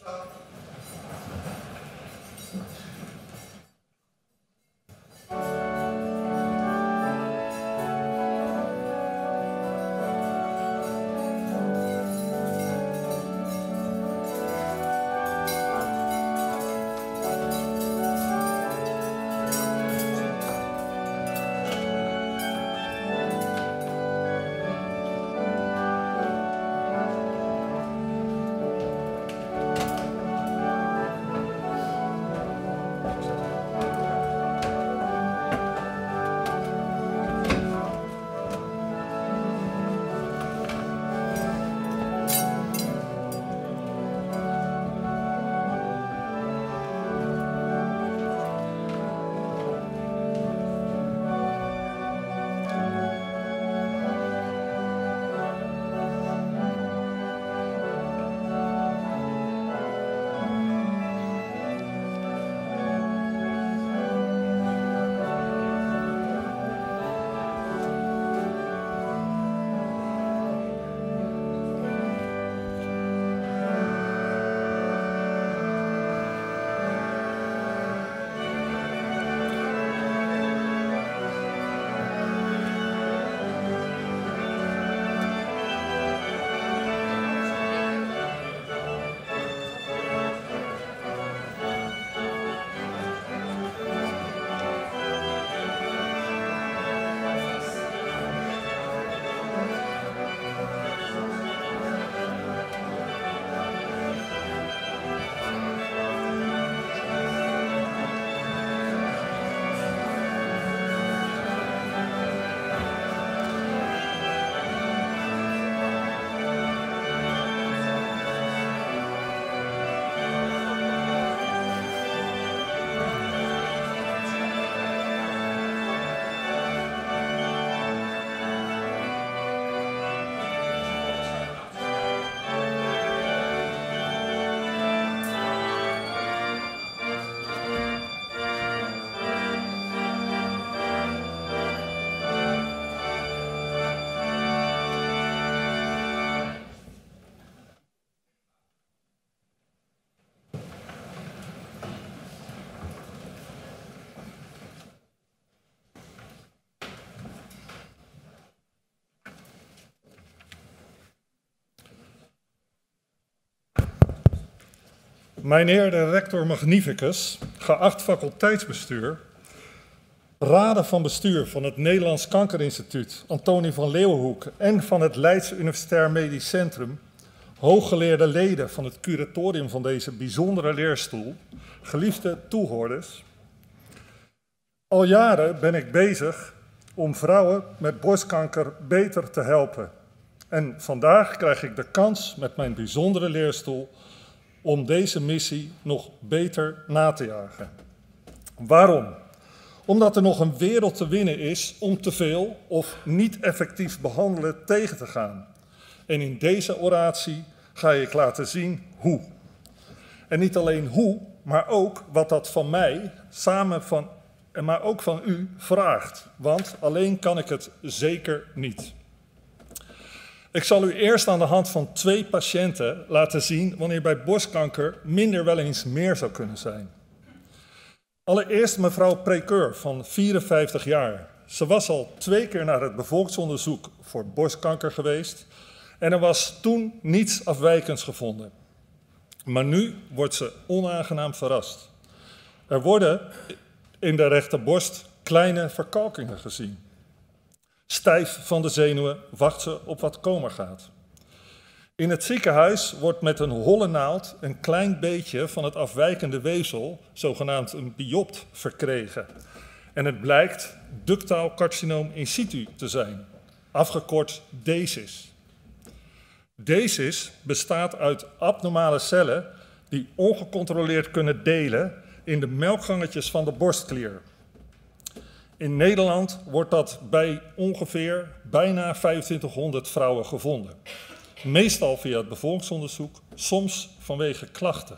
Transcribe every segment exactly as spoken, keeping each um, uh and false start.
Mijnheer de rector magnificus, geacht faculteitsbestuur, raden van bestuur van het Nederlands Kankerinstituut Antonie van Leeuwenhoek en van het Leids Universitair Medisch Centrum, hooggeleerde leden van het curatorium van deze bijzondere leerstoel, geliefde toehoorders. Al jaren ben ik bezig om vrouwen met borstkanker beter te helpen. En vandaag krijg ik de kans met mijn bijzondere leerstoel om deze missie nog beter na te jagen. Waarom? Omdat er nog een wereld te winnen is om te veel of niet effectief behandelen tegen te gaan. En in deze oratie ga ik laten zien hoe. En niet alleen hoe, maar ook wat dat van mij, samen van, maar ook van u vraagt. Want alleen kan ik het zeker niet. Ik zal u eerst aan de hand van twee patiënten laten zien wanneer bij borstkanker minder wel eens meer zou kunnen zijn. Allereerst mevrouw Prekeur van vierenvijftig jaar. Ze was al twee keer naar het bevolksonderzoek voor borstkanker geweest en er was toen niets afwijkends gevonden. Maar nu wordt ze onaangenaam verrast. Er worden in de rechterborst kleine verkalkingen gezien. Stijf van de zenuwen wacht ze op wat komen gaat. In het ziekenhuis wordt met een holle naald een klein beetje van het afwijkende weefsel, zogenaamd een biopt, verkregen. En het blijkt ductaal carcinoom in situ te zijn, afgekort D E S I S. D E S I S bestaat uit abnormale cellen die ongecontroleerd kunnen delen in de melkgangetjes van de borstklier. In Nederland wordt dat bij ongeveer bijna vijfentwintighonderd vrouwen gevonden. Meestal via het bevolkingsonderzoek, soms vanwege klachten.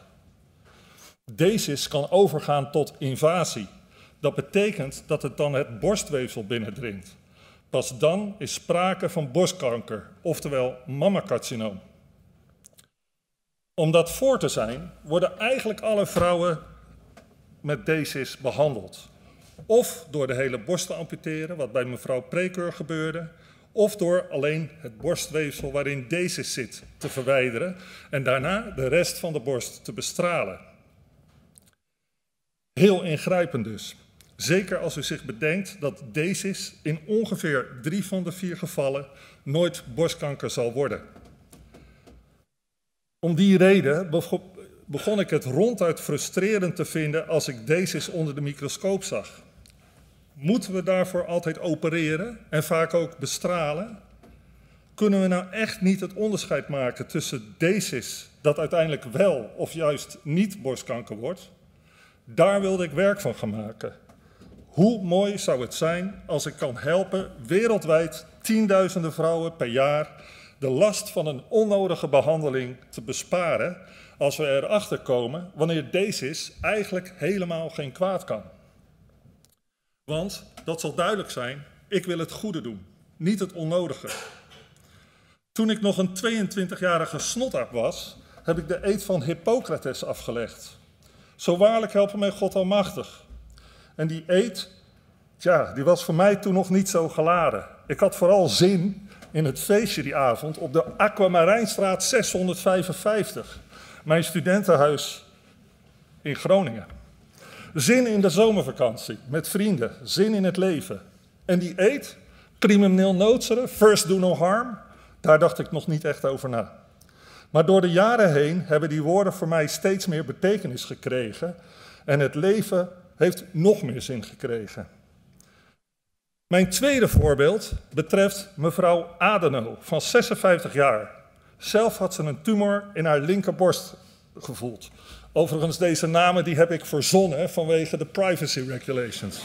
D E S I S kan overgaan tot invasie. Dat betekent dat het dan het borstweefsel binnendringt. Pas dan is sprake van borstkanker, oftewel mammacarcinoom. Om dat voor te zijn, worden eigenlijk alle vrouwen met desis behandeld. Of door de hele borst te amputeren, wat bij mevrouw Prekeur gebeurde, of door alleen het borstweefsel waarin desis zit te verwijderen en daarna de rest van de borst te bestralen. Heel ingrijpend dus. Zeker als u zich bedenkt dat desis in ongeveer drie van de vier gevallen nooit borstkanker zal worden. Om die reden begon ik het ronduit frustrerend te vinden als ik desis onder de microscoop zag. Moeten we daarvoor altijd opereren en vaak ook bestralen? Kunnen we nou echt niet het onderscheid maken tussen desis, dat uiteindelijk wel of juist niet borstkanker wordt? Daar wilde ik werk van gaan maken. Hoe mooi zou het zijn als ik kan helpen wereldwijd tienduizenden vrouwen per jaar de last van een onnodige behandeling te besparen als we erachter komen wanneer desis eigenlijk helemaal geen kwaad kan. Want, dat zal duidelijk zijn, ik wil het goede doen, niet het onnodige. Toen ik nog een tweeëntwintigjarige snotaap was, heb ik de eed van Hippocrates afgelegd. Zo waarlijk helpen mij God almachtig. En die eed, tja, die was voor mij toen nog niet zo geladen. Ik had vooral zin in het feestje die avond op de Aquamarijnstraat zeshonderdvijfenvijftig, mijn studentenhuis in Groningen. Zin in de zomervakantie, met vrienden, zin in het leven. En die eed, primum nil nocere, first do no harm, daar dacht ik nog niet echt over na. Maar door de jaren heen hebben die woorden voor mij steeds meer betekenis gekregen en het leven heeft nog meer zin gekregen. Mijn tweede voorbeeld betreft mevrouw Adeno van zesenvijftig jaar. Zelf had ze een tumor in haar linkerborst gevoeld. Overigens, deze namen die heb ik verzonnen vanwege de privacy regulations.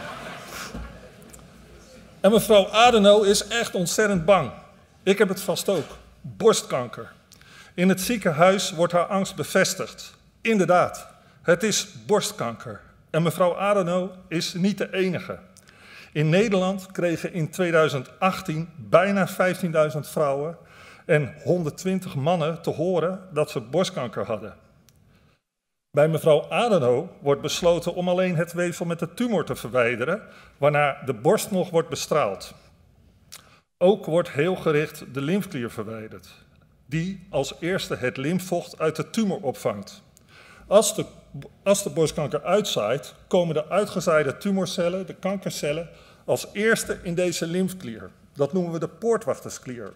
En mevrouw Adeno is echt ontzettend bang. Ik heb het vast ook. Borstkanker. In het ziekenhuis wordt haar angst bevestigd. Inderdaad, het is borstkanker. En mevrouw Adeno is niet de enige. In Nederland kregen in tweeduizend achttien bijna vijftienduizend vrouwen en honderdtwintig mannen te horen dat ze borstkanker hadden. Bij mevrouw Adeno wordt besloten om alleen het weefsel met de tumor te verwijderen, waarna de borst nog wordt bestraald. Ook wordt heel gericht de lymfeklier verwijderd, die als eerste het lymfvocht uit de tumor opvangt. Als de, als de borstkanker uitzaait, komen de uitgezaaide tumorcellen, de kankercellen, als eerste in deze lymfeklier. Dat noemen we de poortwachtersklier.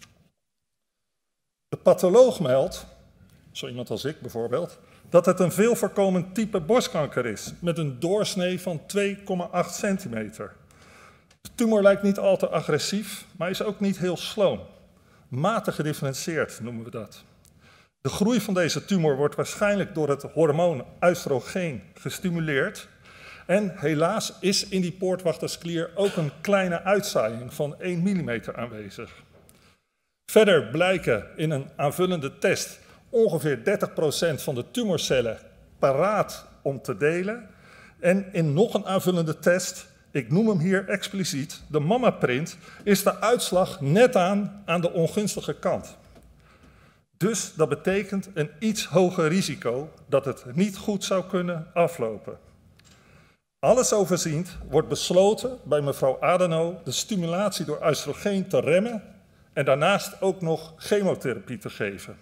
De patholoog meldt, zo iemand als ik bijvoorbeeld, dat het een veel voorkomend type borstkanker is, met een doorsnee van twee komma acht centimeter. De tumor lijkt niet al te agressief, maar is ook niet heel sloom. Matig gedifferentieerd noemen we dat. De groei van deze tumor wordt waarschijnlijk door het hormoon oestrogeen gestimuleerd. En helaas is in die poortwachtersklier ook een kleine uitzaaiing van één millimeter aanwezig. Verder blijken in een aanvullende test ongeveer dertig procent van de tumorcellen paraat om te delen. En in nog een aanvullende test, ik noem hem hier expliciet, de mammaprint, is de uitslag net aan aan de ongunstige kant. Dus dat betekent een iets hoger risico dat het niet goed zou kunnen aflopen. Alles overziend wordt besloten bij mevrouw Adeno de stimulatie door oestrogeen te remmen en daarnaast ook nog chemotherapie te geven.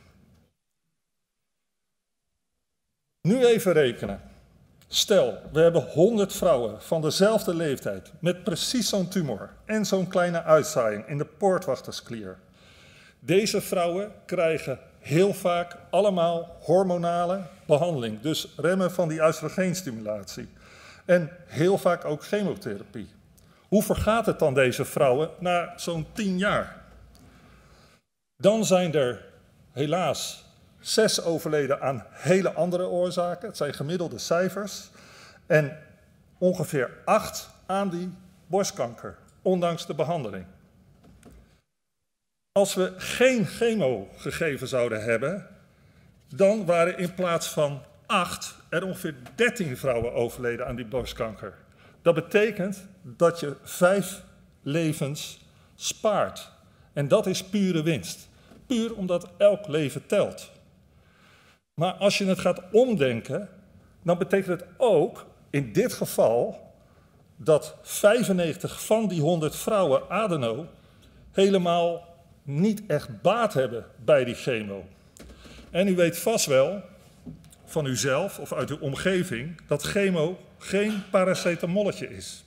Nu even rekenen. Stel, we hebben honderd vrouwen van dezelfde leeftijd met precies zo'n tumor en zo'n kleine uitzaaiing in de poortwachtersklier. Deze vrouwen krijgen heel vaak allemaal hormonale behandeling, dus remmen van die oestrogeenstimulatie. En heel vaak ook chemotherapie. Hoe vergaat het dan deze vrouwen na zo'n tien jaar? Dan zijn er helaas zes overleden aan hele andere oorzaken. Het zijn gemiddelde cijfers. En ongeveer acht aan die borstkanker, ondanks de behandeling. Als we geen chemo gegeven zouden hebben, dan waren in plaats van acht er ongeveer dertien vrouwen overleden aan die borstkanker. Dat betekent dat je vijf levens spaart. En dat is pure winst. Puur omdat elk leven telt. Maar als je het gaat omdenken, dan betekent het ook in dit geval dat vijfennegentig van die honderd vrouwen adeno helemaal niet echt baat hebben bij die chemo. En u weet vast wel van uzelf of uit uw omgeving dat chemo geen paracetamolletje is.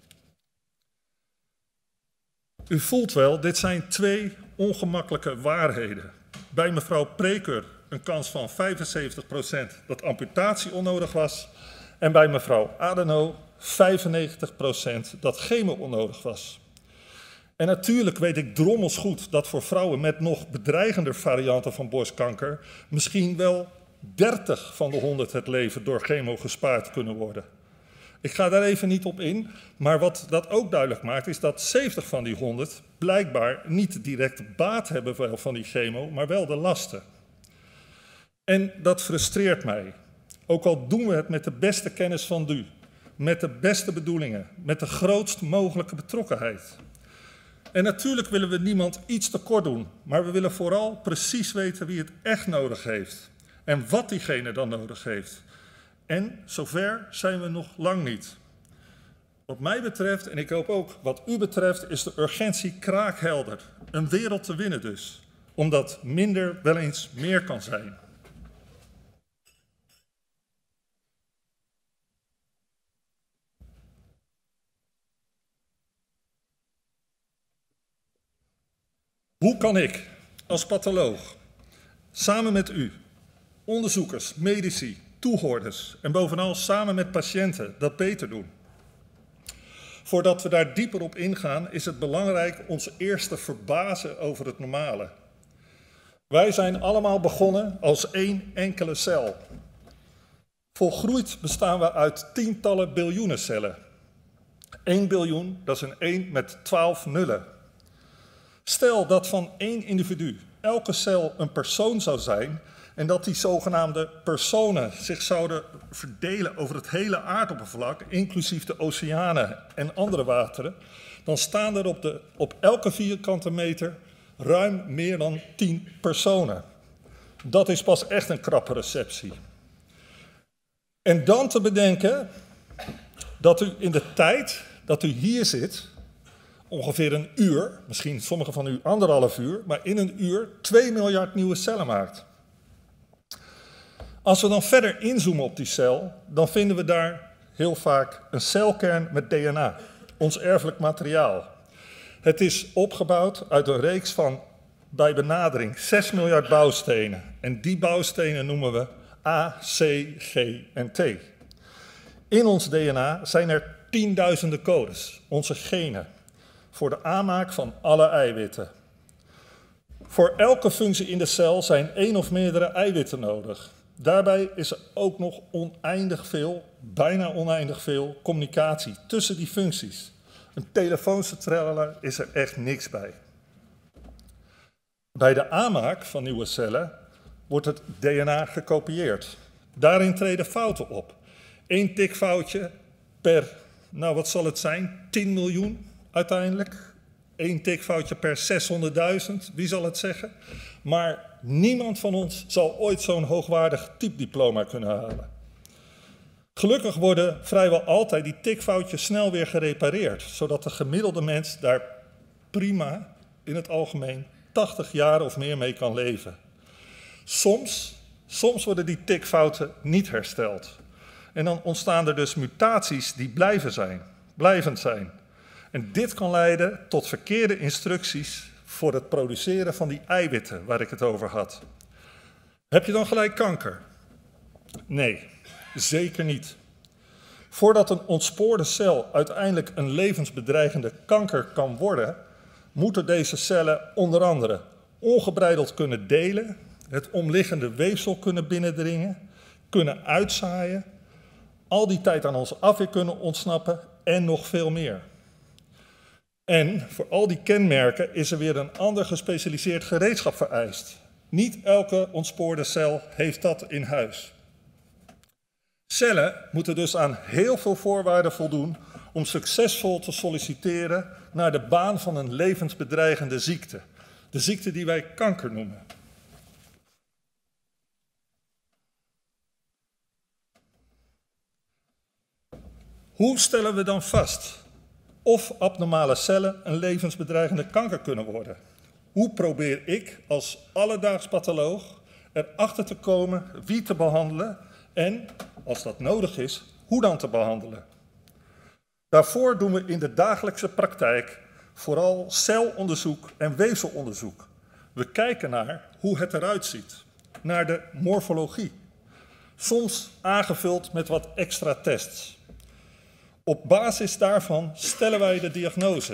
U voelt wel, dit zijn twee ongemakkelijke waarheden. Bij mevrouw Preker een kans van vijfenzeventig procent dat amputatie onnodig was. En bij mevrouw Adeno vijfennegentig procent dat chemo onnodig was. En natuurlijk weet ik drommels goed dat voor vrouwen met nog bedreigender varianten van borstkanker misschien wel dertig van de honderd het leven door chemo gespaard kunnen worden. Ik ga daar even niet op in, maar wat dat ook duidelijk maakt is dat zeventig van die honderd blijkbaar niet direct baat hebben van die chemo, maar wel de lasten. En dat frustreert mij. Ook al doen we het met de beste kennis van du, met de beste bedoelingen, met de grootst mogelijke betrokkenheid. En natuurlijk willen we niemand iets tekort doen, maar we willen vooral precies weten wie het echt nodig heeft en wat diegene dan nodig heeft. En zover zijn we nog lang niet. Wat mij betreft, en ik hoop ook wat u betreft, is de urgentie kraakhelder. Een wereld te winnen dus, omdat minder wel eens meer kan zijn. Hoe kan ik als patholoog, samen met u, onderzoekers, medici, toehoorders en bovenal samen met patiënten dat beter doen? Voordat we daar dieper op ingaan, is het belangrijk ons eerst te verbazen over het normale. Wij zijn allemaal begonnen als één enkele cel. Volgroeid bestaan we uit tientallen biljoenen cellen. één biljoen, dat is een één met twaalf nullen. Stel dat van één individu elke cel een persoon zou zijn en dat die zogenaamde personen zich zouden verdelen over het hele aardoppervlak, inclusief de oceanen en andere wateren, dan staan er op, de, op elke vierkante meter ruim meer dan tien personen. Dat is pas echt een krappe receptie. En dan te bedenken dat u in de tijd dat u hier zit, ongeveer een uur, misschien sommigen van u anderhalf uur, maar in een uur twee miljard nieuwe cellen maakt. Als we dan verder inzoomen op die cel, dan vinden we daar heel vaak een celkern met D N A, ons erfelijk materiaal. Het is opgebouwd uit een reeks van, bij benadering, zes miljard bouwstenen. En die bouwstenen noemen we A, C, G en T. In ons D N A zijn er tienduizenden codes, onze genen, voor de aanmaak van alle eiwitten. Voor elke functie in de cel zijn één of meerdere eiwitten nodig. Daarbij is er ook nog oneindig veel, bijna oneindig veel, communicatie tussen die functies. Een telefooncentrale is er echt niks bij. Bij de aanmaak van nieuwe cellen wordt het D N A gekopieerd. Daarin treden fouten op. Eén tikfoutje per, nou wat zal het zijn, tien miljoen uiteindelijk. Eén tikfoutje per zeshonderdduizend, wie zal het zeggen? Maar niemand van ons zal ooit zo'n hoogwaardig typediploma kunnen halen. Gelukkig worden vrijwel altijd die tikfoutjes snel weer gerepareerd, zodat de gemiddelde mens daar prima, in het algemeen, tachtig jaar of meer mee kan leven. Soms, soms worden die tikfouten niet hersteld. En dan ontstaan er dus mutaties die blijven zijn, blijvend zijn. En dit kan leiden tot verkeerde instructies voor het produceren van die eiwitten waar ik het over had. Heb je dan gelijk kanker? Nee, zeker niet. Voordat een ontspoorde cel uiteindelijk een levensbedreigende kanker kan worden, moeten deze cellen onder andere ongebreideld kunnen delen, het omliggende weefsel kunnen binnendringen, kunnen uitzaaien, al die tijd aan onze afweer kunnen ontsnappen en nog veel meer. En voor al die kenmerken is er weer een ander gespecialiseerd gereedschap vereist. Niet elke ontspoorde cel heeft dat in huis. Cellen moeten dus aan heel veel voorwaarden voldoen om succesvol te solliciteren naar de baan van een levensbedreigende ziekte. De ziekte die wij kanker noemen. Hoe stellen we dan vast of abnormale cellen een levensbedreigende kanker kunnen worden? Hoe probeer ik als alledaags patholoog erachter te komen wie te behandelen en, als dat nodig is, hoe dan te behandelen? Daarvoor doen we in de dagelijkse praktijk vooral celonderzoek en weefselonderzoek. We kijken naar hoe het eruit ziet, naar de morfologie, soms aangevuld met wat extra tests. Op basis daarvan stellen wij de diagnose.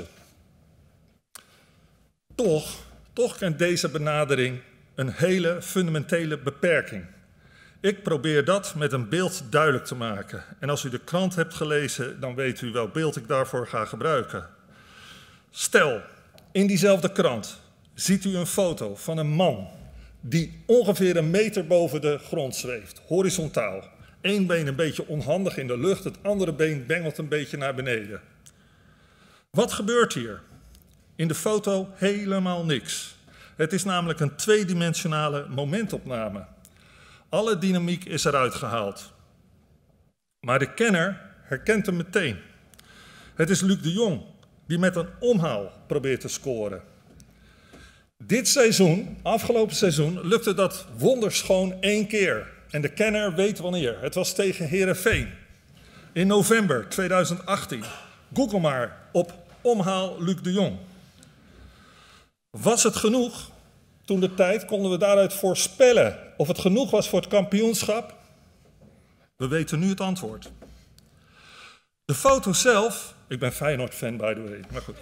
Toch, toch kent deze benadering een hele fundamentele beperking. Ik probeer dat met een beeld duidelijk te maken. En als u de krant hebt gelezen, dan weet u welk beeld ik daarvoor ga gebruiken. Stel, in diezelfde krant ziet u een foto van een man die ongeveer een meter boven de grond zweeft, horizontaal. Eén been een beetje onhandig in de lucht, het andere been bengelt een beetje naar beneden. Wat gebeurt hier? In de foto helemaal niks. Het is namelijk een tweedimensionale momentopname. Alle dynamiek is eruit gehaald. Maar de kenner herkent hem meteen. Het is Luc de Jong die met een omhaal probeert te scoren. Dit seizoen, afgelopen seizoen, lukte dat wonderschoon één keer. En de kenner weet wanneer. Het was tegen Heerenveen. In november tweeduizend achttien. Google maar op omhaal Luc de Jong. Was het genoeg? Toen de tijd konden we daaruit voorspellen of het genoeg was voor het kampioenschap. We weten nu het antwoord. De foto zelf, ik ben Feyenoord-fan by the way, maar goed.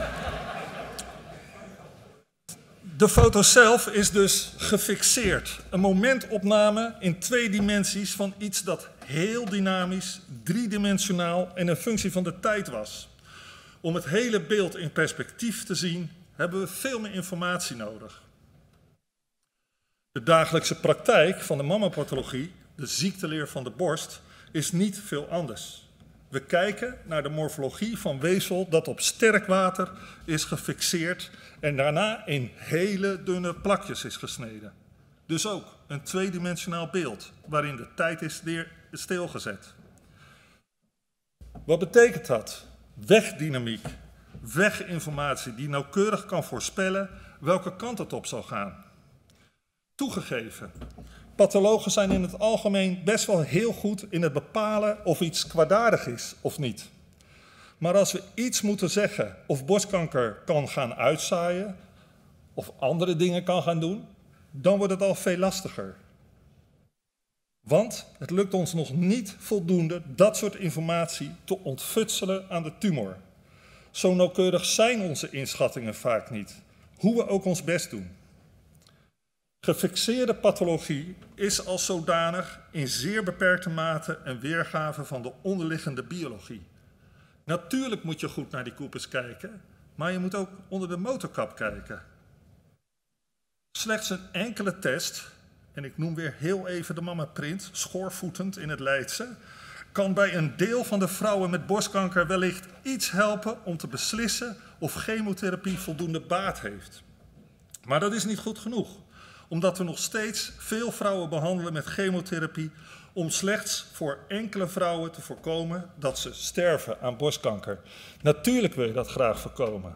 De foto zelf is dus gefixeerd. Een momentopname in twee dimensies van iets dat heel dynamisch, driedimensionaal en een functie van de tijd was. Om het hele beeld in perspectief te zien, hebben we veel meer informatie nodig. De dagelijkse praktijk van de mammapathologie, de ziekteleer van de borst, is niet veel anders. We kijken naar de morfologie van weefsel dat op sterk water is gefixeerd en daarna in hele dunne plakjes is gesneden. Dus ook een tweedimensionaal beeld waarin de tijd is stilgezet. Wat betekent dat? Wegdynamiek, weginformatie die nauwkeurig kan voorspellen welke kant het op zal gaan. Toegegeven, pathologen zijn in het algemeen best wel heel goed in het bepalen of iets kwaadaardig is of niet. Maar als we iets moeten zeggen of borstkanker kan gaan uitzaaien of andere dingen kan gaan doen, dan wordt het al veel lastiger. Want het lukt ons nog niet voldoende dat soort informatie te ontfutselen aan de tumor. Zo nauwkeurig zijn onze inschattingen vaak niet, hoe we ook ons best doen. Gefixeerde pathologie is als zodanig in zeer beperkte mate een weergave van de onderliggende biologie. Natuurlijk moet je goed naar die koepels kijken, maar je moet ook onder de motorkap kijken. Slechts een enkele test, en ik noem weer heel even de mammaprint, schoorvoetend in het Leidse, kan bij een deel van de vrouwen met borstkanker wellicht iets helpen om te beslissen of chemotherapie voldoende baat heeft. Maar dat is niet goed genoeg, omdat we nog steeds veel vrouwen behandelen met chemotherapie om slechts voor enkele vrouwen te voorkomen dat ze sterven aan borstkanker. Natuurlijk wil je dat graag voorkomen.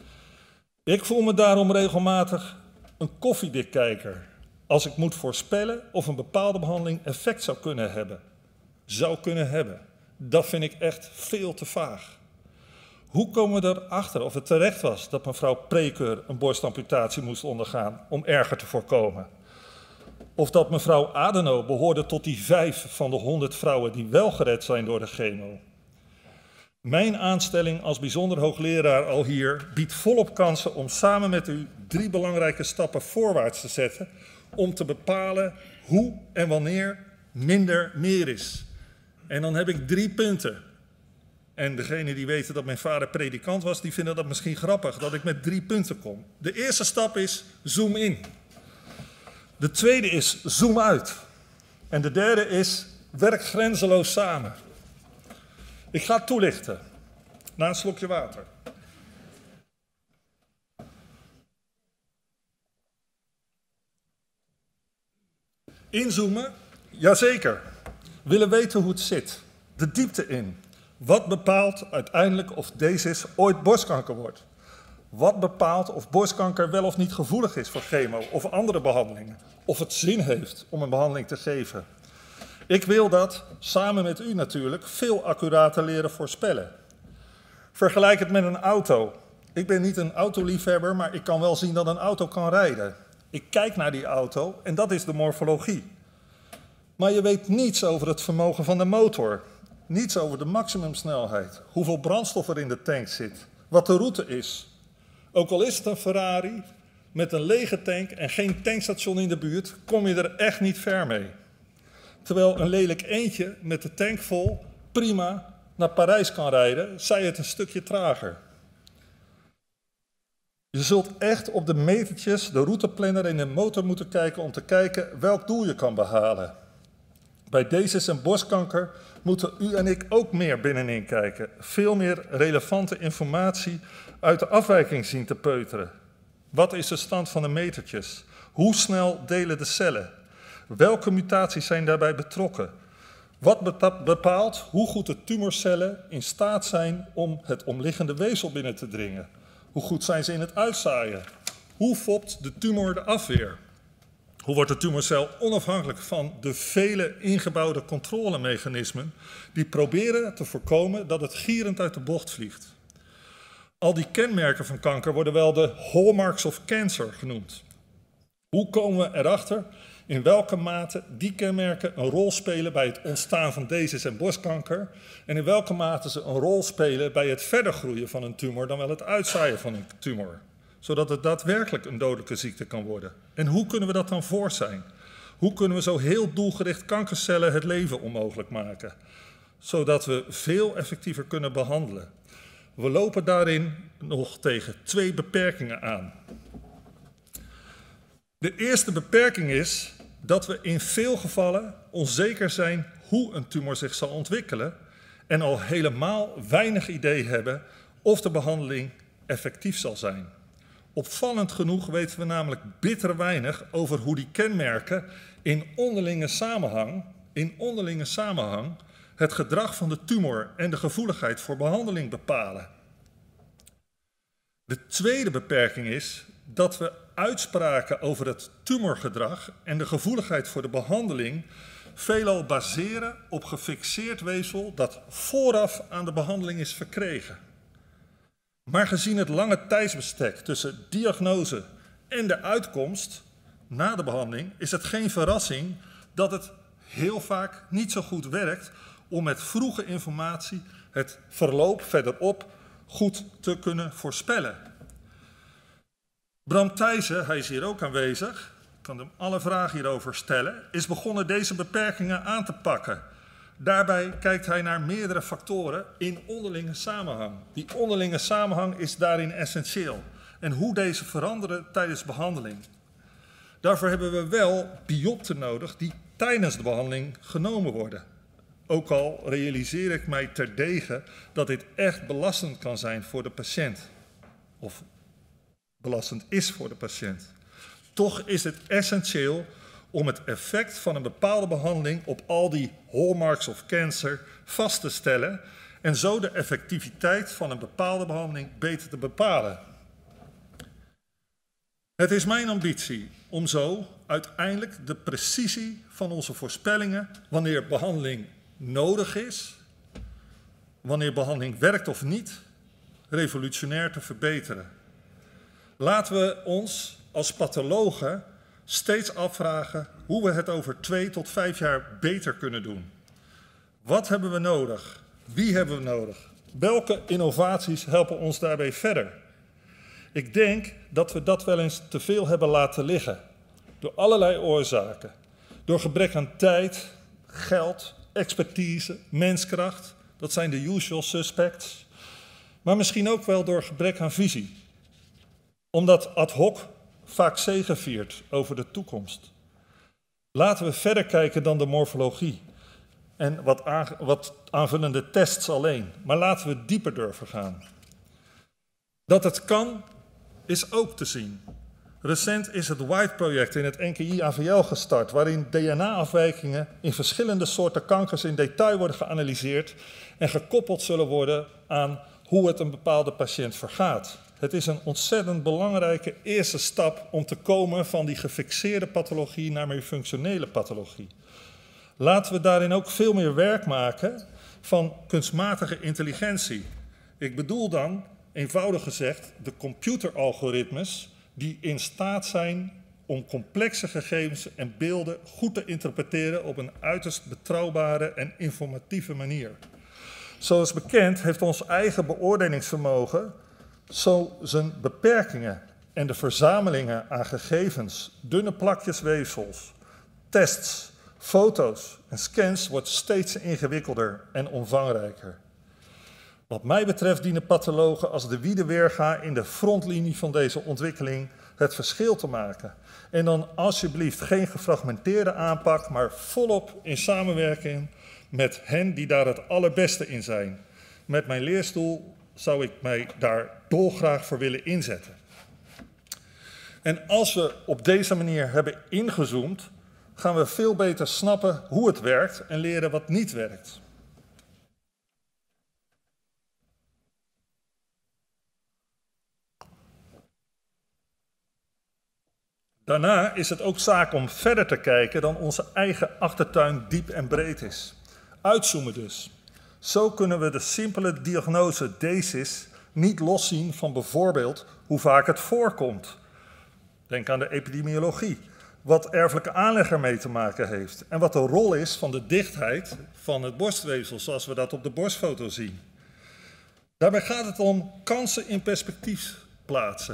Ik voel me daarom regelmatig een koffiedikkijker als ik moet voorspellen of een bepaalde behandeling effect zou kunnen hebben. Zou kunnen hebben. Dat vind ik echt veel te vaag. Hoe komen we erachter of het terecht was dat mevrouw Prekeur een borstamputatie moest ondergaan om erger te voorkomen? Of dat mevrouw Adeno behoorde tot die vijf van de honderd vrouwen die wel gered zijn door de chemo? Mijn aanstelling als bijzonder hoogleraar al hier biedt volop kansen om samen met u drie belangrijke stappen voorwaarts te zetten om te bepalen hoe en wanneer minder meer is. En dan heb ik drie punten. En degenen die weten dat mijn vader predikant was, die vinden dat misschien grappig dat ik met drie punten kom. De eerste stap is zoom in. De tweede is zoom uit. En de derde is werk grenzeloos samen. Ik ga het toelichten. Na een slokje water. Inzoomen? Jazeker. Willen weten hoe het zit. De diepte in. Wat bepaalt uiteindelijk of Dezis ooit borstkanker wordt? Wat bepaalt of borstkanker wel of niet gevoelig is voor chemo of andere behandelingen? Of het zin heeft om een behandeling te geven? Ik wil dat, samen met u natuurlijk, veel accurater leren voorspellen. Vergelijk het met een auto. Ik ben niet een autoliefhebber, maar ik kan wel zien dat een auto kan rijden. Ik kijk naar die auto en dat is de morfologie. Maar je weet niets over het vermogen van de motor. Niets over de maximumsnelheid. Hoeveel brandstof er in de tank zit. Wat de route is. Ook al is het een Ferrari met een lege tank en geen tankstation in de buurt, kom je er echt niet ver mee. Terwijl een lelijk eendje met de tank vol prima naar Parijs kan rijden, zij het een stukje trager. Je zult echt op de metertjes, de routeplanner en de motor moeten kijken om te kijken welk doel je kan behalen. Bij Dezis en borstkanker moeten u en ik ook meer binnenin kijken. Veel meer relevante informatie uit de afwijking zien te peuteren. Wat is de stand van de metertjes? Hoe snel delen de cellen? Welke mutaties zijn daarbij betrokken? Wat bepaalt hoe goed de tumorcellen in staat zijn om het omliggende weefsel binnen te dringen? Hoe goed zijn ze in het uitzaaien? Hoe fopt de tumor de afweer? Hoe wordt de tumorcel onafhankelijk van de vele ingebouwde controlemechanismen die proberen te voorkomen dat het gierend uit de bocht vliegt? Al die kenmerken van kanker worden wel de hallmarks of cancer genoemd. Hoe komen we erachter in welke mate die kenmerken een rol spelen bij het ontstaan van Dezis en borstkanker en in welke mate ze een rol spelen bij het verder groeien van een tumor dan wel het uitzaaien van een tumor? Zodat het daadwerkelijk een dodelijke ziekte kan worden. En hoe kunnen we dat dan voor zijn? Hoe kunnen we zo heel doelgericht kankercellen het leven onmogelijk maken? Zodat we veel effectiever kunnen behandelen. We lopen daarin nog tegen twee beperkingen aan. De eerste beperking is dat we in veel gevallen onzeker zijn hoe een tumor zich zal ontwikkelen en al helemaal weinig idee hebben of de behandeling effectief zal zijn. Opvallend genoeg weten we namelijk bitter weinig over hoe die kenmerken in onderlinge samenhang, in onderlinge samenhang het gedrag van de tumor en de gevoeligheid voor behandeling bepalen. De tweede beperking is dat we uitspraken over het tumorgedrag en de gevoeligheid voor de behandeling veelal baseren op gefixeerd weefsel dat vooraf aan de behandeling is verkregen. Maar gezien het lange tijdsbestek tussen diagnose en de uitkomst na de behandeling is het geen verrassing dat het heel vaak niet zo goed werkt om met vroege informatie het verloop verderop goed te kunnen voorspellen. Bram Thijssen, hij is hier ook aanwezig, ik kan hem alle vragen hierover stellen, is begonnen deze beperkingen aan te pakken. Daarbij kijkt hij naar meerdere factoren in onderlinge samenhang. Die onderlinge samenhang is daarin essentieel. En hoe deze veranderen tijdens behandeling. Daarvoor hebben we wel biopten nodig die tijdens de behandeling genomen worden. Ook al realiseer ik mij terdege dat dit echt belastend kan zijn voor de patiënt. Of belastend is voor de patiënt. Toch is het essentieel om het effect van een bepaalde behandeling op al die hallmarks of cancer vast te stellen en zo de effectiviteit van een bepaalde behandeling beter te bepalen. Het is mijn ambitie om zo uiteindelijk de precisie van onze voorspellingen, wanneer behandeling nodig is, wanneer behandeling werkt of niet, revolutionair te verbeteren. Laten we ons als pathologen steeds afvragen hoe we het over twee tot vijf jaar beter kunnen doen. Wat hebben we nodig? Wie hebben we nodig? Welke innovaties helpen ons daarbij verder? Ik denk dat we dat wel eens te veel hebben laten liggen. Door allerlei oorzaken. Door gebrek aan tijd, geld, expertise, menskracht. Dat zijn de usual suspects. Maar misschien ook wel door gebrek aan visie. Omdat ad hoc vaak zegeviert over de toekomst. Laten we verder kijken dan de morfologie en wat, aan, wat aanvullende tests alleen. Maar laten we dieper durven gaan. Dat het kan, is ook te zien. Recent is het WHITE-project in het N K I A V L gestart, waarin D N A-afwijkingen in verschillende soorten kankers in detail worden geanalyseerd en gekoppeld zullen worden aan hoe het een bepaalde patiënt vergaat. Het is een ontzettend belangrijke eerste stap om te komen van die gefixeerde pathologie naar meer functionele pathologie. Laten we daarin ook veel meer werk maken van kunstmatige intelligentie. Ik bedoel dan, eenvoudig gezegd, de computeralgoritmes die in staat zijn om complexe gegevens en beelden goed te interpreteren op een uiterst betrouwbare en informatieve manier. Zoals bekend heeft ons eigen beoordelingsvermogen zo zijn beperkingen en de verzamelingen aan gegevens, dunne plakjes weefsels, tests, foto's en scans wordt steeds ingewikkelder en omvangrijker. Wat mij betreft dienen pathologen als de Wiedeweerga in de frontlinie van deze ontwikkeling het verschil te maken. En dan alsjeblieft geen gefragmenteerde aanpak, maar volop in samenwerking met hen die daar het allerbeste in zijn. Met mijn leerstoel zou ik mij daar dolgraag voor willen inzetten. En als we op deze manier hebben ingezoomd, gaan we veel beter snappen hoe het werkt en leren wat niet werkt. Daarna is het ook zaak om verder te kijken dan onze eigen achtertuin diep en breed is. Uitzoomen dus. Zo kunnen we de simpele diagnose desis niet loszien van bijvoorbeeld hoe vaak het voorkomt. Denk aan de epidemiologie, wat erfelijke aanleg ermee te maken heeft en wat de rol is van de dichtheid van het borstweefsel, zoals we dat op de borstfoto zien. Daarbij gaat het om kansen in perspectief plaatsen.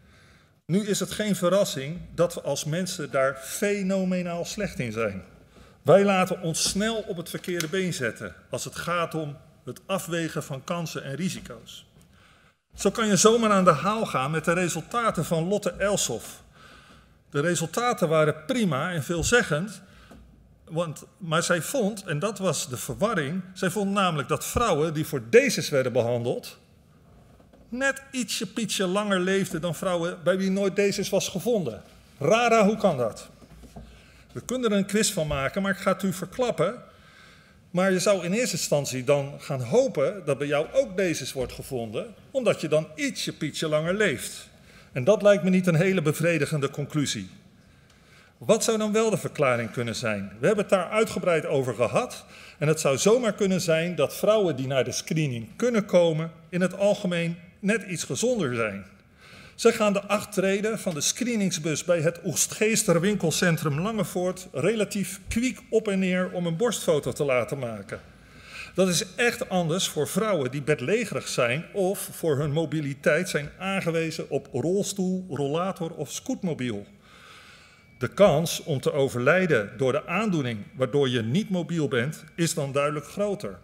Nu is het geen verrassing dat we als mensen daar fenomenaal slecht in zijn. Wij laten ons snel op het verkeerde been zetten als het gaat om het afwegen van kansen en risico's. Zo kan je zomaar aan de haal gaan met de resultaten van Lotte Elshoff. De resultaten waren prima en veelzeggend, want, maar zij vond, en dat was de verwarring, zij vond namelijk dat vrouwen die voor desis werden behandeld, net ietsje pietje langer leefden dan vrouwen bij wie nooit desis was gevonden. Rara, hoe kan dat? We kunnen er een quiz van maken, maar ik ga het u verklappen. Maar je zou in eerste instantie dan gaan hopen dat bij jou ook desis wordt gevonden, omdat je dan ietsje pietje langer leeft. En dat lijkt me niet een hele bevredigende conclusie. Wat zou dan wel de verklaring kunnen zijn? We hebben het daar uitgebreid over gehad. En het zou zomaar kunnen zijn dat vrouwen die naar de screening kunnen komen, in het algemeen net iets gezonder zijn. Ze gaan de acht treden van de screeningsbus bij het Oegstgeester winkelcentrum Langevoort relatief kwiek op en neer om een borstfoto te laten maken. Dat is echt anders voor vrouwen die bedlegerig zijn of voor hun mobiliteit zijn aangewezen op rolstoel, rollator of scootmobiel. De kans om te overlijden door de aandoening waardoor je niet mobiel bent, is dan duidelijk groter.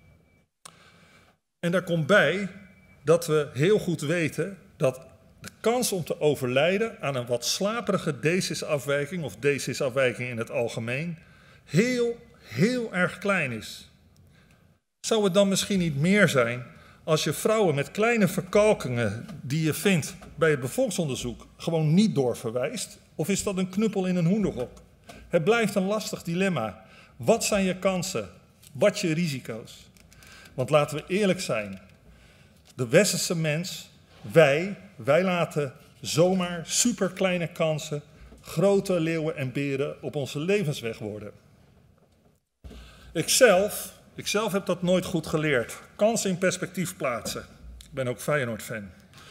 En daar komt bij dat we heel goed weten dat de kans om te overlijden aan een wat slaperige desisafwijking of desisafwijking in het algemeen heel, heel erg klein is. Zou het dan misschien niet meer zijn als je vrouwen met kleine verkalkingen die je vindt bij het bevolksonderzoek gewoon niet doorverwijst? Of is dat een knuppel in een hoenderhok? Het blijft een lastig dilemma. Wat zijn je kansen? Wat je risico's? Want laten we eerlijk zijn. De westerse mens, wij, wij laten zomaar superkleine kansen, grote leeuwen en beren op onze levensweg worden. Ikzelf, ikzelf heb dat nooit goed geleerd. Kansen in perspectief plaatsen. Ik ben ook Feyenoord-fan.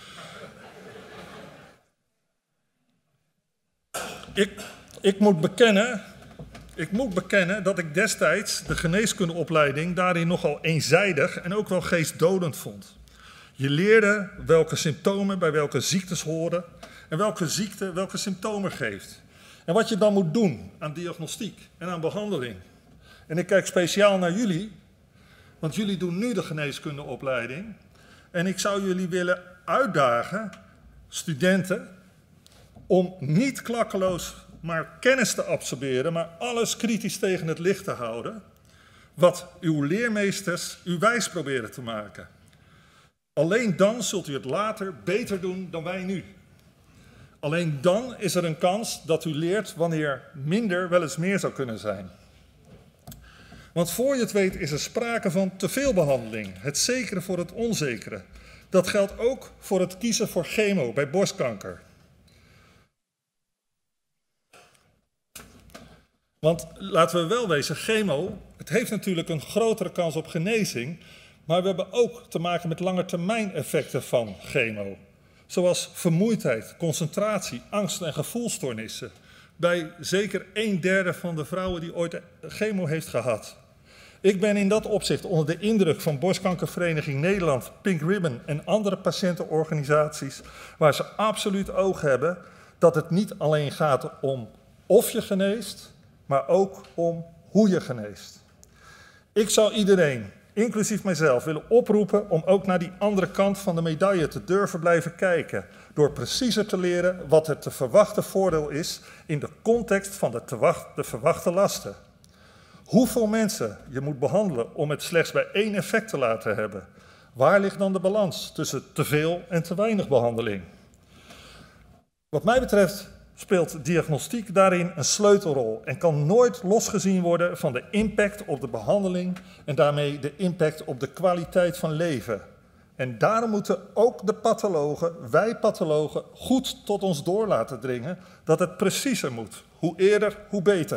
Ik, ik, moet bekennen, ik moet bekennen dat ik destijds de geneeskundeopleiding daarin nogal eenzijdig en ook wel geestdodend vond. Je leerde welke symptomen bij welke ziektes horen en welke ziekte welke symptomen geeft. En wat je dan moet doen aan diagnostiek en aan behandeling. En ik kijk speciaal naar jullie, want jullie doen nu de geneeskundeopleiding. En ik zou jullie willen uitdagen, studenten, om niet klakkeloos maar kennis te absorberen, maar alles kritisch tegen het licht te houden, wat uw leermeesters u wijs proberen te maken. Alleen dan zult u het later beter doen dan wij nu. Alleen dan is er een kans dat u leert wanneer minder wel eens meer zou kunnen zijn. Want voor je het weet is er sprake van te veel behandeling, het zekere voor het onzekere. Dat geldt ook voor het kiezen voor chemo bij borstkanker. Want laten we wel wezen, chemo, het heeft natuurlijk een grotere kans op genezing, maar we hebben ook te maken met langetermijn effecten van chemo. Zoals vermoeidheid, concentratie, angst en gevoelsstoornissen. Bij zeker een derde van de vrouwen die ooit chemo heeft gehad. Ik ben in dat opzicht onder de indruk van Borstkankervereniging Nederland, Pink Ribbon en andere patiëntenorganisaties, waar ze absoluut oog hebben dat het niet alleen gaat om of je geneest, maar ook om hoe je geneest. Ik zou iedereen, inclusief mijzelf, willen oproepen om ook naar die andere kant van de medaille te durven blijven kijken, door preciezer te leren wat het te verwachten voordeel is in de context van de te, wacht, te verwachte lasten. Hoeveel mensen je moet behandelen om het slechts bij één effect te laten hebben? Waar ligt dan de balans tussen te veel en te weinig behandeling? Wat mij betreft speelt diagnostiek daarin een sleutelrol en kan nooit losgezien worden van de impact op de behandeling en daarmee de impact op de kwaliteit van leven. En daarom moeten ook de pathologen, wij pathologen, goed tot ons door laten dringen dat het preciezer moet. Hoe eerder, hoe beter.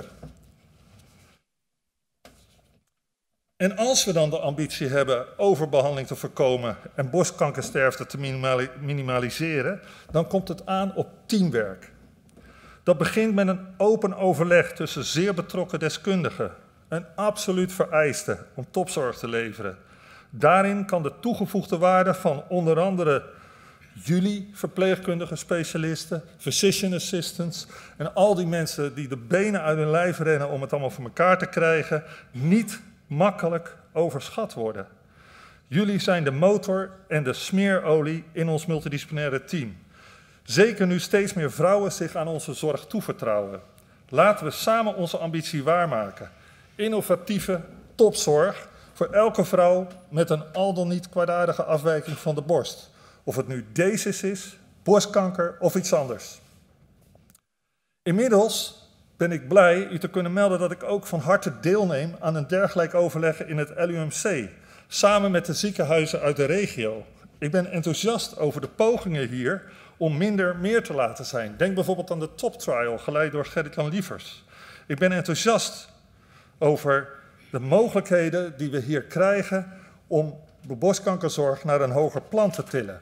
En als we dan de ambitie hebben overbehandeling te voorkomen en borstkankersterfte te minimaliseren, dan komt het aan op teamwerk. Dat begint met een open overleg tussen zeer betrokken deskundigen. Een absoluut vereiste om topzorg te leveren. Daarin kan de toegevoegde waarde van onder andere jullie verpleegkundige specialisten, physician assistants en al die mensen die de benen uit hun lijf rennen om het allemaal voor elkaar te krijgen, niet makkelijk overschat worden. Jullie zijn de motor en de smeerolie in ons multidisciplinaire team. Zeker nu steeds meer vrouwen zich aan onze zorg toevertrouwen. Laten we samen onze ambitie waarmaken. Innovatieve topzorg voor elke vrouw met een al dan niet kwaadaardige afwijking van de borst. Of het nu desis is, borstkanker of iets anders. Inmiddels ben ik blij u te kunnen melden dat ik ook van harte deelneem aan een dergelijk overleg in het L U M C, samen met de ziekenhuizen uit de regio. Ik ben enthousiast over de pogingen hier om minder meer te laten zijn. Denk bijvoorbeeld aan de Top Trial, geleid door Gerrit-Jan Lievers. Ik ben enthousiast over de mogelijkheden die we hier krijgen om de borstkankerzorg naar een hoger plan te tillen.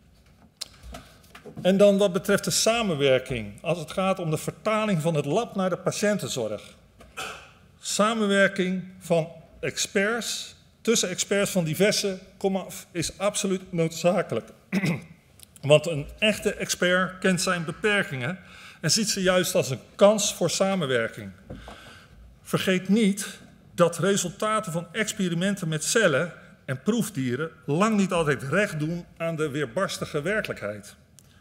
En dan wat betreft de samenwerking, als het gaat om de vertaling van het lab naar de patiëntenzorg. Samenwerking van experts, tussen experts van diverse komaf, is absoluut noodzakelijk. Want een echte expert kent zijn beperkingen en ziet ze juist als een kans voor samenwerking. Vergeet niet dat resultaten van experimenten met cellen en proefdieren lang niet altijd recht doen aan de weerbarstige werkelijkheid.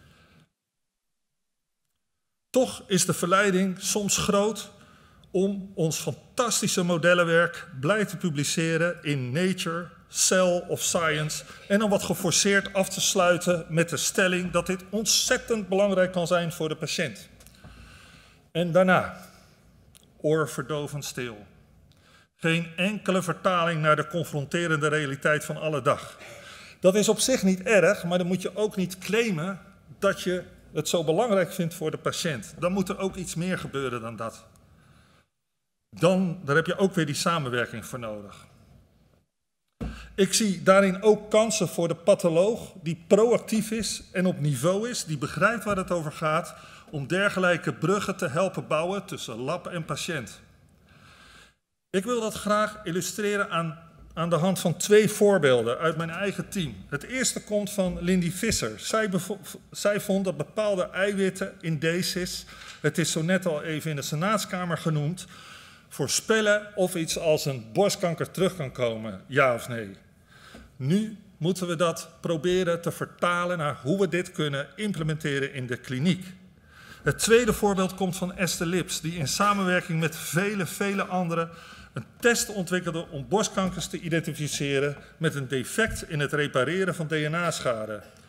Toch is de verleiding soms groot om ons fantastische modellenwerk blij te publiceren in Nature, Cell of Science en dan wat geforceerd af te sluiten met de stelling dat dit ontzettend belangrijk kan zijn voor de patiënt. En daarna, oorverdovend stil. Geen enkele vertaling naar de confronterende realiteit van alle dag. Dat is op zich niet erg, maar dan moet je ook niet claimen dat je het zo belangrijk vindt voor de patiënt. Dan moet er ook iets meer gebeuren dan dat. Dan, daar heb je ook weer die samenwerking voor nodig. Ik zie daarin ook kansen voor de patholoog die proactief is en op niveau is, die begrijpt waar het over gaat, om dergelijke bruggen te helpen bouwen tussen lab en patiënt. Ik wil dat graag illustreren aan, aan de hand van twee voorbeelden uit mijn eigen team. Het eerste komt van Lindy Visser. Zij, zij vond dat bepaalde eiwitten in desis, het is zo net al even in de Senaatskamer genoemd, voorspellen of iets als een borstkanker terug kan komen, ja of nee. Nu moeten we dat proberen te vertalen naar hoe we dit kunnen implementeren in de kliniek. Het tweede voorbeeld komt van Esther Lips, die in samenwerking met vele, vele anderen een test ontwikkelde om borstkankers te identificeren met een defect in het repareren van D N A-schade.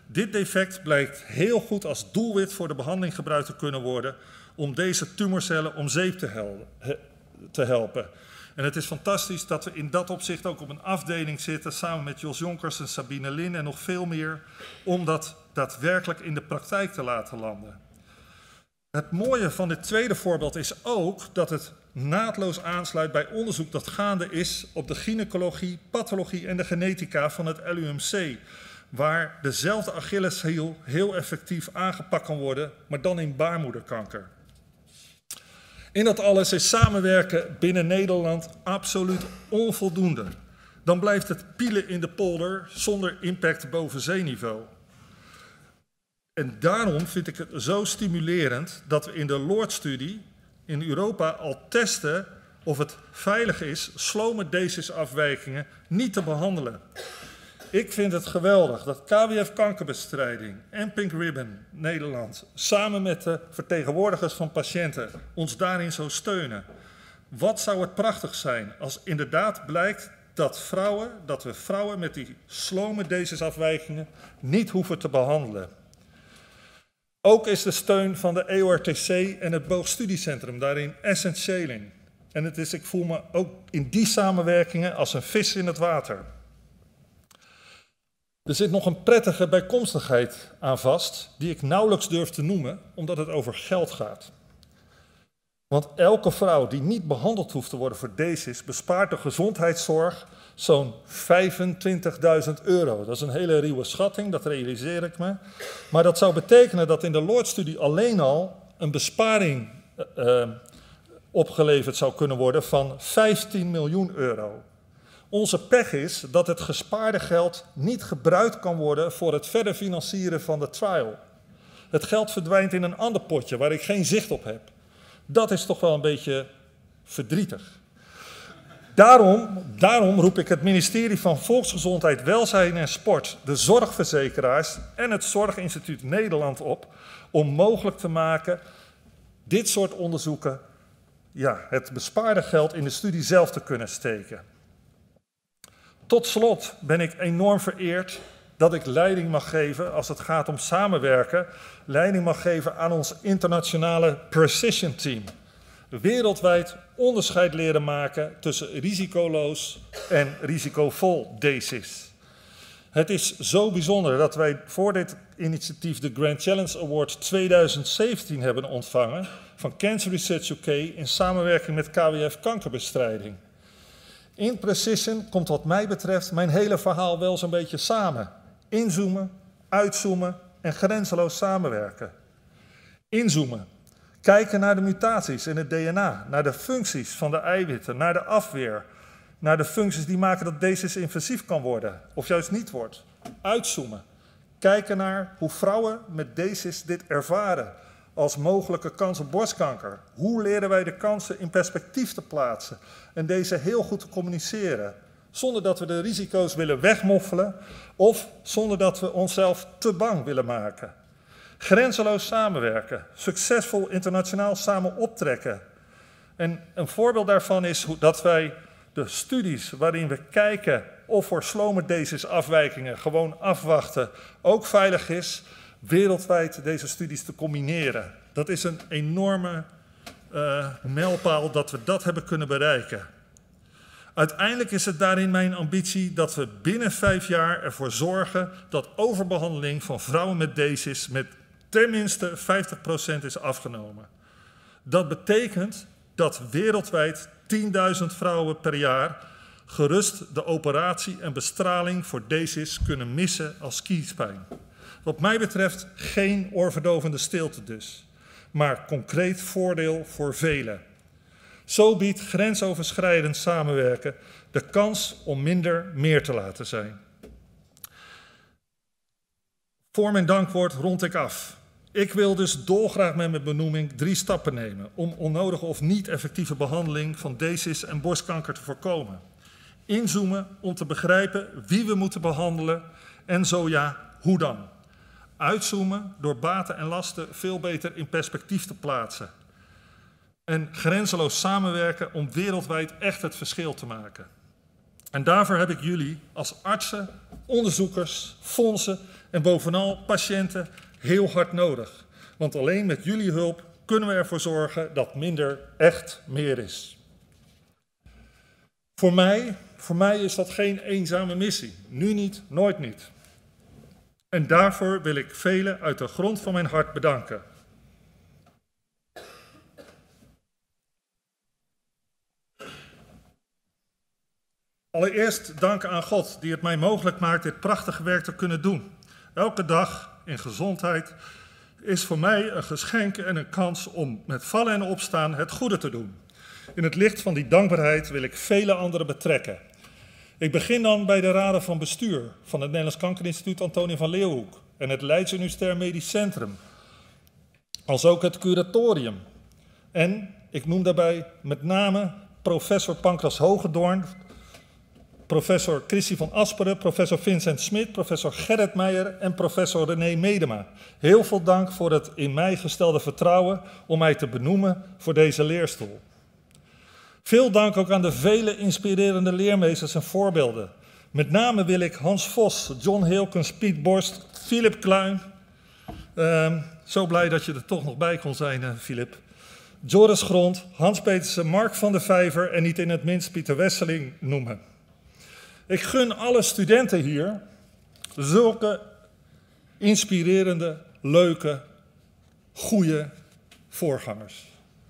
Dit defect blijkt heel goed als doelwit voor de behandeling gebruikt te kunnen worden om deze tumorcellen om zeep te, helden, te helpen. En het is fantastisch dat we in dat opzicht ook op een afdeling zitten, samen met Jos Jonkers en Sabine Lin en nog veel meer, om dat daadwerkelijk in de praktijk te laten landen. Het mooie van dit tweede voorbeeld is ook dat het naadloos aansluit bij onderzoek dat gaande is op de gynaecologie, pathologie en de genetica van het L U M C, waar dezelfde Achilleshiel heel effectief aangepakt kan worden, maar dan in baarmoederkanker. In dat alles is samenwerken binnen Nederland absoluut onvoldoende. Dan blijft het pielen in de polder zonder impact boven zeeniveau. En daarom vind ik het zo stimulerend dat we in de LORD-studie in Europa al testen of het veilig is slow medesis afwijkingen niet te behandelen. Ik vind het geweldig dat K W F Kankerbestrijding en Pink Ribbon Nederland samen met de vertegenwoordigers van patiënten ons daarin zo steunen. Wat zou het prachtig zijn als inderdaad blijkt dat, vrouwen, dat we vrouwen met die slow medesis afwijkingen niet hoeven te behandelen. Ook is de steun van de E O R T C en het Boogstudiecentrum daarin essentieel. En het is, ik voel me ook in die samenwerkingen als een vis in het water. Er zit nog een prettige bijkomstigheid aan vast, die ik nauwelijks durf te noemen, omdat het over geld gaat. Want elke vrouw die niet behandeld hoeft te worden voor desis, bespaart de gezondheidszorg zo'n vijfentwintigduizend euro. Dat is een hele ruwe schatting, dat realiseer ik me. Maar dat zou betekenen dat in de LORD-studie alleen al een besparing uh, opgeleverd zou kunnen worden van vijftien miljoen euro. Onze pech is dat het gespaarde geld niet gebruikt kan worden voor het verder financieren van de trial. Het geld verdwijnt in een ander potje waar ik geen zicht op heb. Dat is toch wel een beetje verdrietig. Daarom, daarom roep ik het ministerie van Volksgezondheid, Welzijn en Sport, de zorgverzekeraars en het Zorginstituut Nederland op om mogelijk te maken dit soort onderzoeken, ja, het bespaarde geld in de studie zelf te kunnen steken. Tot slot ben ik enorm vereerd dat ik leiding mag geven, als het gaat om samenwerken, leiding mag geven aan ons internationale Precision Team. Wereldwijd onderscheid leren maken tussen risicoloos en risicovol desis. Het is zo bijzonder dat wij voor dit initiatief de Grand Challenge Award tweeduizend zeventien hebben ontvangen van Cancer Research U K in samenwerking met K W F Kankerbestrijding. In Precision komt wat mij betreft mijn hele verhaal wel zo'n beetje samen. Inzoomen, uitzoomen en grenzeloos samenwerken. Inzoomen. Kijken naar de mutaties in het D N A, naar de functies van de eiwitten, naar de afweer, naar de functies die maken dat desis invasief kan worden of juist niet wordt. Uitzoomen. Kijken naar hoe vrouwen met desis dit ervaren als mogelijke kans op borstkanker. Hoe leren wij de kansen in perspectief te plaatsen en deze heel goed te communiceren, zonder dat we de risico's willen wegmoffelen of zonder dat we onszelf te bang willen maken. Grenzeloos samenwerken, succesvol internationaal samen optrekken. En een voorbeeld daarvan is dat wij de studies waarin we kijken of voor slow medesis afwijkingen gewoon afwachten ook veilig is, wereldwijd deze studies te combineren. Dat is een enorme uh, mijlpaal dat we dat hebben kunnen bereiken. Uiteindelijk is het daarin mijn ambitie dat we binnen vijf jaar ervoor zorgen dat overbehandeling van vrouwen met desis met tenminste vijftig procent is afgenomen. Dat betekent dat wereldwijd tienduizend vrouwen per jaar gerust de operatie en bestraling voor desis kunnen missen als kiespijn. Wat mij betreft geen oorverdovende stilte dus, maar concreet voordeel voor velen. Zo biedt grensoverschrijdend samenwerken de kans om minder meer te laten zijn. Voor mijn dankwoord rond ik af. Ik wil dus dolgraag met mijn benoeming drie stappen nemen om onnodige of niet effectieve behandeling van desis en borstkanker te voorkomen. Inzoomen om te begrijpen wie we moeten behandelen en zo ja, hoe dan. Uitzoomen door baten en lasten veel beter in perspectief te plaatsen. En grenzeloos samenwerken om wereldwijd echt het verschil te maken. En daarvoor heb ik jullie als artsen, onderzoekers, fondsen en bovenal patiënten heel hard nodig. Want alleen met jullie hulp kunnen we ervoor zorgen dat minder echt meer is. Voor mij, voor mij is dat geen eenzame missie. Nu niet, nooit niet. En daarvoor wil ik velen uit de grond van mijn hart bedanken. Allereerst dank aan God die het mij mogelijk maakt dit prachtige werk te kunnen doen. Elke dag in gezondheid is voor mij een geschenk en een kans om met vallen en opstaan het goede te doen. In het licht van die dankbaarheid wil ik vele anderen betrekken. Ik begin dan bij de raden van bestuur van het Nederlands Kankerinstituut Antonie van Leeuwenhoek en het Leids Universitair Medisch Centrum, als ook het curatorium. En ik noem daarbij met name professor Pancras Hogedoorn, professor Christie van Asperen, professor Vincent Smit, professor Gerrit Meijer en professor René Medema. Heel veel dank voor het in mij gestelde vertrouwen om mij te benoemen voor deze leerstoel. Veel dank ook aan de vele inspirerende leermeesters en voorbeelden. Met name wil ik Hans Vos, John Hilkens, Piet Borst, Philip Kluin. Uh, zo blij dat je er toch nog bij kon zijn, uh, Philip. Joris Grond, Hans Petersen, Mark van der Vijver en niet in het minst Pieter Wesseling noemen. Ik gun alle studenten hier zulke inspirerende, leuke, goede voorgangers.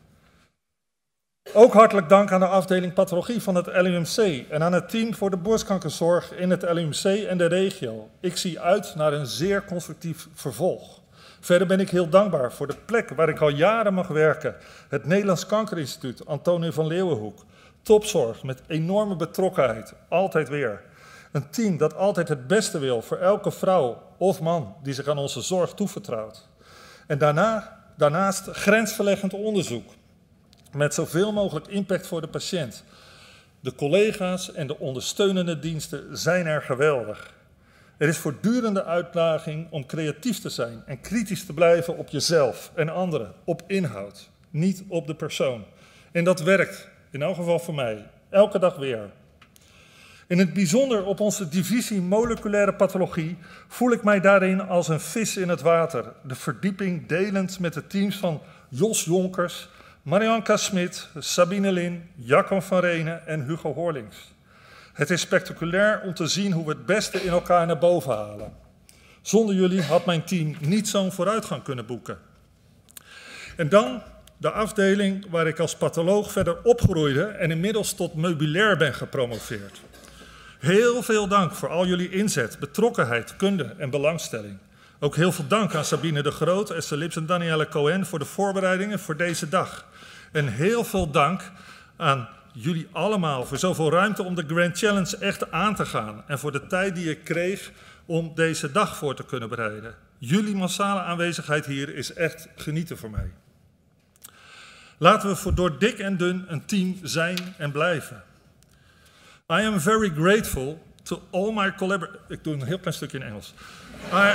Ook hartelijk dank aan de afdeling pathologie van het L U M C en aan het team voor de borstkankerzorg in het L U M C en de regio. Ik zie uit naar een zeer constructief vervolg. Verder ben ik heel dankbaar voor de plek waar ik al jaren mag werken. Het Nederlands Kankerinstituut Antonie van Leeuwenhoek. Topzorg met enorme betrokkenheid, altijd weer. Een team dat altijd het beste wil voor elke vrouw of man die zich aan onze zorg toevertrouwt. En daarna, daarnaast grensverleggend onderzoek met zoveel mogelijk impact voor de patiënt. De collega's en de ondersteunende diensten zijn er geweldig. Er is voortdurende uitdaging om creatief te zijn en kritisch te blijven op jezelf en anderen, op inhoud, niet op de persoon. En dat werkt, in elk geval voor mij, elke dag weer. In het bijzonder op onze divisie moleculaire pathologie voel ik mij daarin als een vis in het water. De verdieping delend met de teams van Jos Jonkers, Marianka Smit, Sabine Lin, Jacco van Renen en Hugo Horlings. Het is spectaculair om te zien hoe we het beste in elkaar naar boven halen. Zonder jullie had mijn team niet zo'n vooruitgang kunnen boeken. En dan de afdeling waar ik als patholoog verder opgroeide en inmiddels tot meubilair ben gepromoveerd. Heel veel dank voor al jullie inzet, betrokkenheid, kunde en belangstelling. Ook heel veel dank aan Sabine de Groot, Esther Lips en Danielle Cohen voor de voorbereidingen voor deze dag. En heel veel dank aan jullie allemaal voor zoveel ruimte om de Grand Challenge echt aan te gaan. En voor de tijd die ik kreeg om deze dag voor te kunnen bereiden. Jullie massale aanwezigheid hier is echt genieten voor mij. Laten we voor door dik en dun een team zijn en blijven. I am very grateful to all my collaborators. Ik doe een heel klein stukje in Engels. I,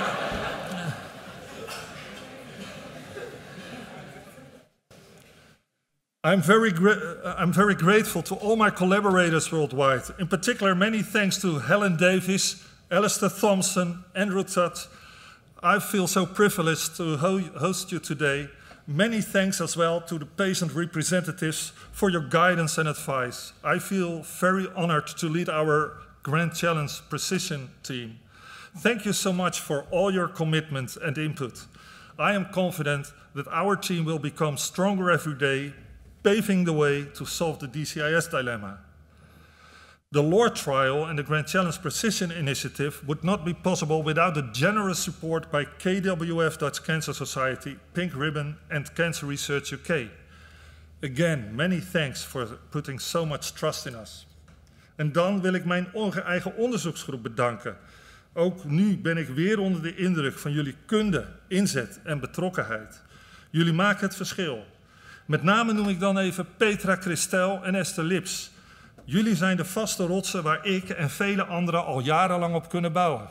I'm very, I'm very grateful to all my collaborators worldwide. In particular, many thanks to Helen Davis, Alistair Thompson, Andrew Tutt. I feel so privileged to host you today. Many thanks as well to the patient representatives for your guidance and advice. I feel very honored to lead our Grand Challenge Precision team. Thank you so much for all your commitment and input. I am confident that our team will become stronger every day, paving the way to solve the D C I S dilemma. The LORD trial and the Grand Challenge Precision Initiative would not be possible without the generous support by K W F Dutch Cancer Society, Pink Ribbon and Cancer Research U K. Again, many thanks for putting so much trust in us. En dan wil ik mijn eigen onderzoeksgroep bedanken. Ook nu ben ik weer onder de indruk van jullie kunde, inzet en betrokkenheid. Jullie maken het verschil. Met name noem ik dan even Petra Christel en Esther Lips. Jullie zijn de vaste rotsen waar ik en vele anderen al jarenlang op kunnen bouwen.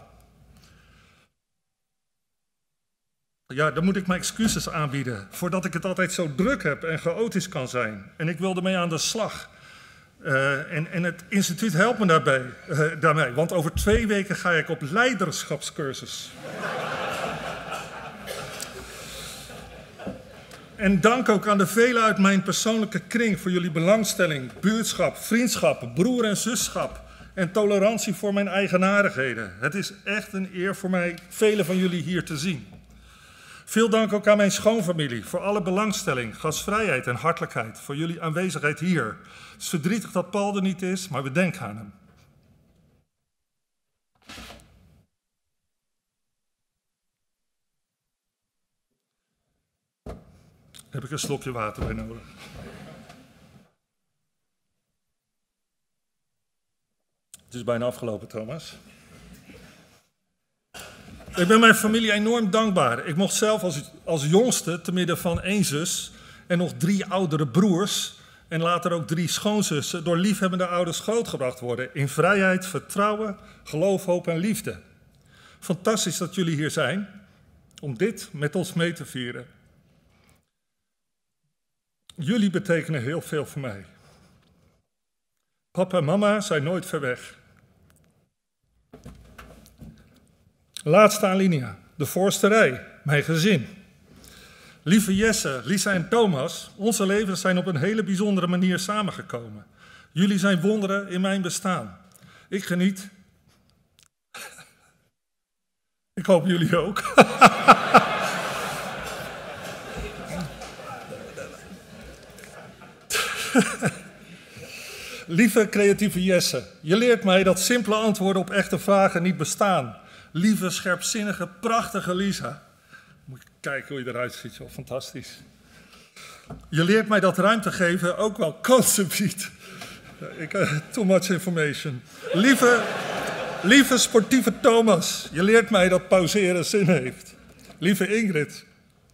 Ja, dan moet ik mijn excuses aanbieden voordat ik het altijd zo druk heb en chaotisch kan zijn. En ik wil ermee aan de slag. Uh, en, en het instituut helpt me daarbij, uh, daarmee, want over twee weken ga ik op leiderschapscursus. En dank ook aan de velen uit mijn persoonlijke kring voor jullie belangstelling, buurtschap, vriendschap, broer- en zusschap en tolerantie voor mijn eigenaardigheden. Het is echt een eer voor mij velen van jullie hier te zien. Veel dank ook aan mijn schoonfamilie voor alle belangstelling, gastvrijheid en hartelijkheid, voor jullie aanwezigheid hier. Het is verdrietig dat Paul er niet is, maar we denken aan hem. Heb ik een slokje water bij nodig. Het is bijna afgelopen, Thomas. Ik ben mijn familie enorm dankbaar. Ik mocht zelf als, als jongste, te midden van één zus en nog drie oudere broers en later ook drie schoonzussen, door liefhebbende ouders grootgebracht worden. In vrijheid, vertrouwen, geloof, hoop en liefde. Fantastisch dat jullie hier zijn om dit met ons mee te vieren. Jullie betekenen heel veel voor mij. Papa en mama zijn nooit ver weg. Laatste alinea, de voorste rij, mijn gezin. Lieve Jesse, Lisa en Thomas, onze levens zijn op een hele bijzondere manier samengekomen. Jullie zijn wonderen in mijn bestaan. Ik geniet. Ik hoop jullie ook. Lieve creatieve Jesse, je leert mij dat simpele antwoorden op echte vragen niet bestaan. Lieve, scherpzinnige, prachtige Lisa. Moet je kijken hoe je eruit ziet, zo fantastisch. Je leert mij dat ruimte geven ook wel kansen biedt. Ik, uh, too much information. Lieve, lieve sportieve Thomas, je leert mij dat pauzeren zin heeft. Lieve Ingrid.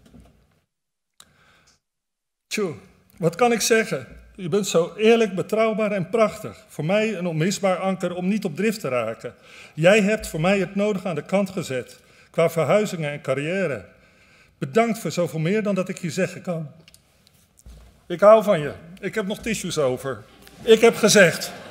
Tjoe, wat kan ik zeggen? Je bent zo eerlijk, betrouwbaar en prachtig. Voor mij een onmisbaar anker om niet op drift te raken. Jij hebt voor mij het nodige aan de kant gezet, qua verhuizingen en carrière. Bedankt voor zoveel meer dan dat ik je zeggen kan. Ik hou van je. Ik heb nog tissues over. Ik heb gezegd.